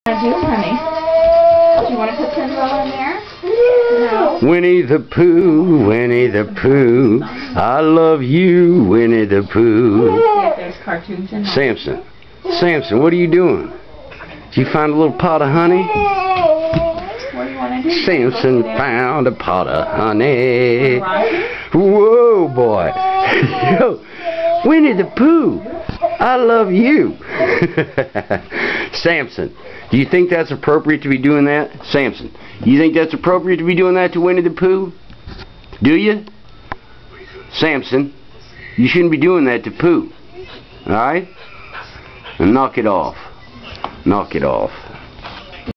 do, honey? Do you want to put Cinderella in there? No. Winnie the Pooh, Winnie the Pooh, I love you, Winnie the Pooh. See if there's cartoons in there. Sampson, Sampson, what are you doing? Did you find a little pot of honey? What do you want to do? Sampson found a pot of honey. Whoa, boy. Yo, Winnie the Pooh, I love you. Sampson, do you think that's appropriate to be doing that? Sampson, you think that's appropriate to be doing that to Winnie the Pooh? Do you? Sampson, you shouldn't be doing that to Pooh. Alright? And knock it off. Knock it off.